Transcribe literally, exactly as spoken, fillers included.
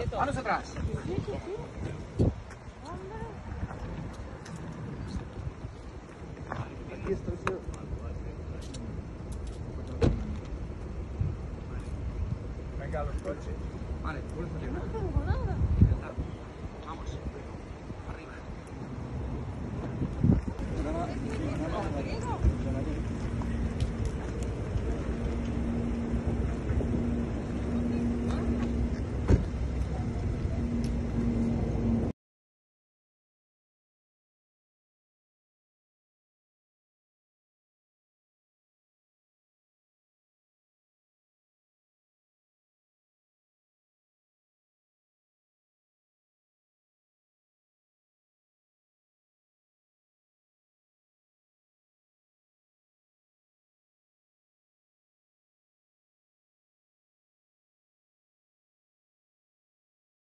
Manos atrás. Aquí está el suelo. Venga, los coches. Vale, vuelve a salir. No tengo nada. Vamos. Arriba.